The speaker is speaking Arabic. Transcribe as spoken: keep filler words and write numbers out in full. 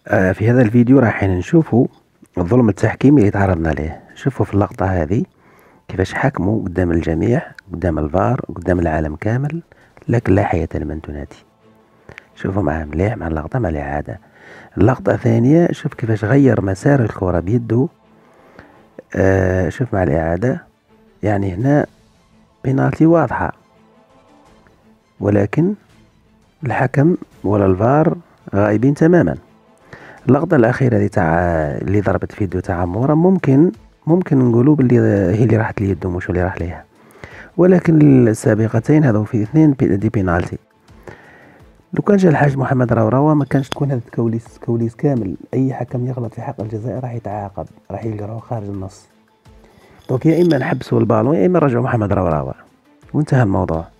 آه، في هذا الفيديو راح نشوفوا الظلم التحكيمي اللي تعرضنا له. شوفوا في اللقطة هذه كيفاش حكموا قدام الجميع، قدام الفار، قدام العالم كامل، لكن لا حياة لمن تنادي. شوفوا معاه مليح مع اللقطة مع الإعادة. اللقطة الثانية شوف كيفاش غير مسار الكرة بيده. آه شوف مع الإعادة، يعني هنا بينالتي واضحة، ولكن الحكم ولا الفار غايبين تماما. اللقطة الأخيرة اللي تاع اللي ضربت في يدو تاع عمورة ممكن ممكن نقولوا باللي هي اللي راحت ليدو مش اللي راح ليها، ولكن السابقتين هذو في اثنين دي بينالتي. لو كان جا الحاج محمد راوراوا ما كانش تكون هذه الكواليس كواليس كامل. اي حكم يغلط في حق الجزائر راح يتعاقب، راح يلقاوه خارج النص. دونك يا اما نحبسوا البالون يا اما نرجعوا محمد راوراوا وانتهى الموضوع.